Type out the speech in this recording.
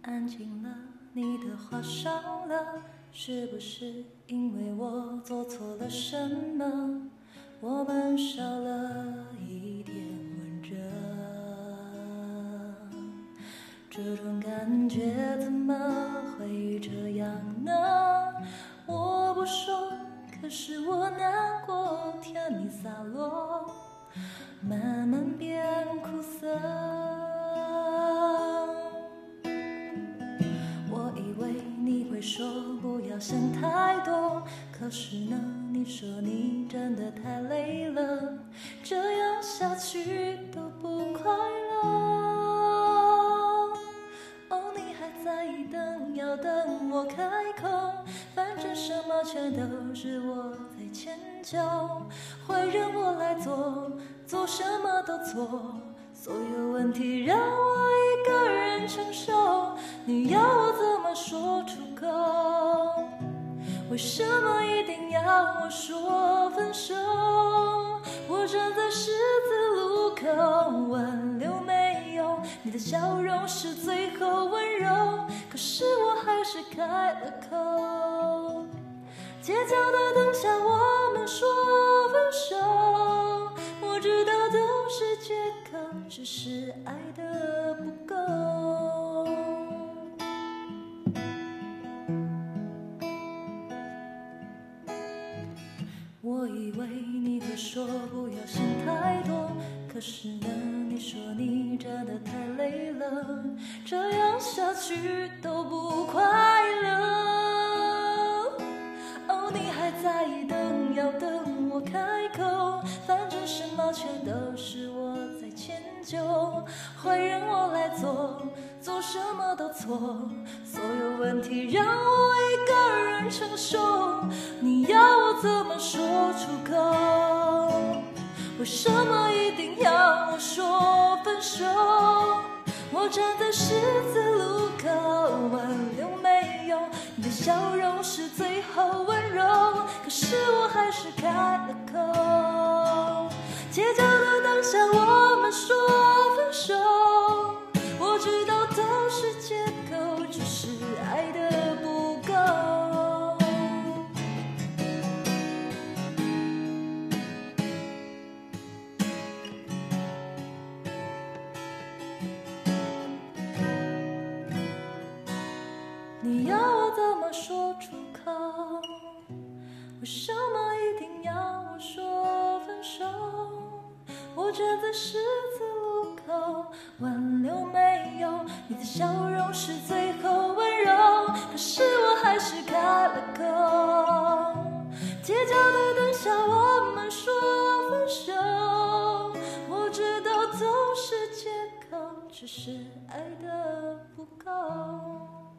安静了，你的话少了，是不是因为我做错了什么？我们少了一点温热，这种感觉怎么会这样呢？我不说，可是我难过，甜蜜洒落，慢慢变苦涩。我以为你会说不要想太多，可是呢，你说你真的太累了，这样下去都不快乐。哦，你还在等，要等我开口，反正什么全都是我在迁就，坏人我来做，做什么都错，所有问题让我一个人承受，你要我怎么说出口？为什么一定要我说分手？我站在十字路口，挽留没有，你的笑容是最后温柔，可是我还是开了口。街角的灯下我们说分手，我知道都是借口，只是爱的不够。我以为你会说不要想太多，可是呢，你说你真的太累了，这样下去都不快乐。哦，你还在等，要等我开口，反正什么全都是我在迁就，坏人我来做，做什么都错，所有问题让我一个人承受，你要我怎么说出口？为什么一定要我说分手？我站在十字路口，挽留没有，你的笑容是最后温柔，可是我还是开了口。街角的灯下我们说分手，我知道都是借口，只是爱的不够。你要我怎么说出口？为什么一定要我说分手？我站在十字路口，挽留没有，你的笑容是最后温柔，可是我还是开了口。街角的灯下我们说分手，我知道都是借口，只是爱的不够。